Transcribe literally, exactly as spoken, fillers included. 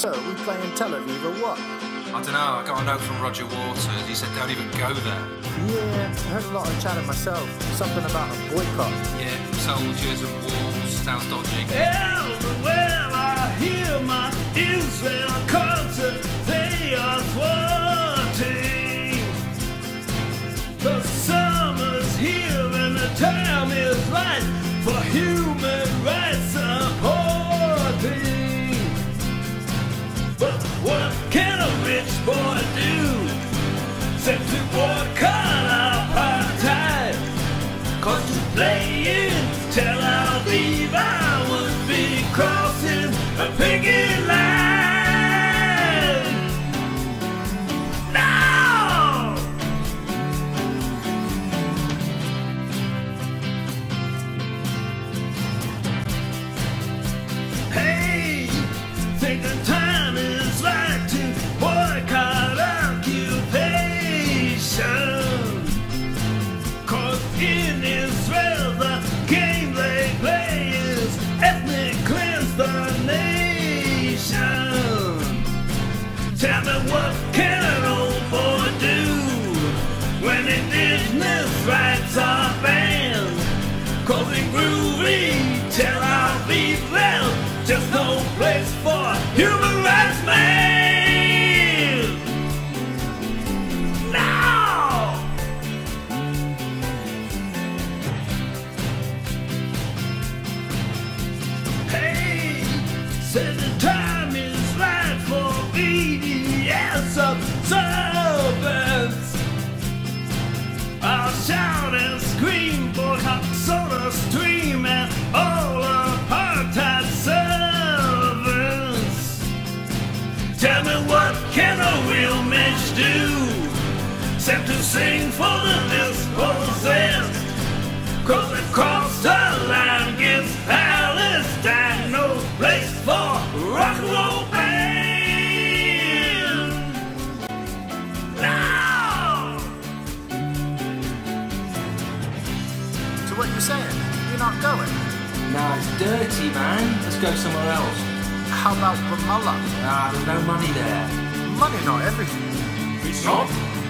So, we play in Tel Aviv or what? I don't know, I got a note from Roger Waters. He said don't even go there. Yeah, I heard a lot of chatter myself. Something about a boycott. Yeah, soldiers and walls. Sounds dodgy. Everywhere I hear my Israel concert, they are thwarting. The summer's here and the time is right for human rights supporting. But what can a rich boy do except to boycott apartheid? Cause to play in Tel Aviv I would be crossing a picket line. No! Hey, think the time is right to boycott occupation. Cause in Israel the game they play is ethnic cleanse the nation. Tell me what can an old boy do when indigenous rights are banned? Cause in groovy Tel Aviv there's just no place for human rights man. No! Hey, said the time is right for B D S observance. I'll shout and scream, boycott soda stream and all apartheid servants. Tell me what can a real mensch do except to sing for the dispossessed? Cause across the line gives Palestine no place for rock and roll band. No! So what are you saying? You're not going? Nah, it's dirty, man. Let's go somewhere else. How about Ramallah? Ah, there's no money there. Money not everything. It's not?